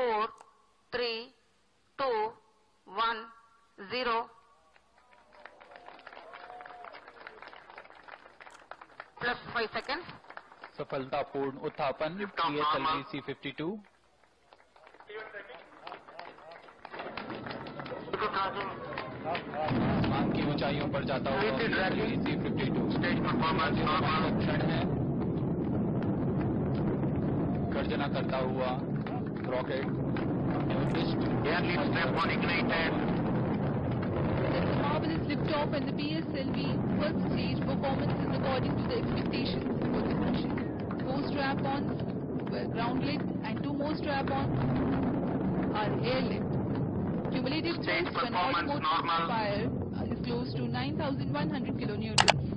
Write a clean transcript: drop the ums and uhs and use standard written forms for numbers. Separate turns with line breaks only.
4, 3, 2, 1, 0. Plus 5 seconds.
सफलतापूर्ण उत्थापन PSLV C-52. आसमान की ऊंचाइयों पर जाता हुआ PSLV C-52 क्षण है गर्जना करता हुआ rocket
Marvelous liftoff and the PSLV first stage performance is according to the expectations for this mission. 4 strap-ons were ground-lit and 2 more strap-ons are air-lit. Cumulative thrust when automotive fire is close to 9,100 kilonewtons.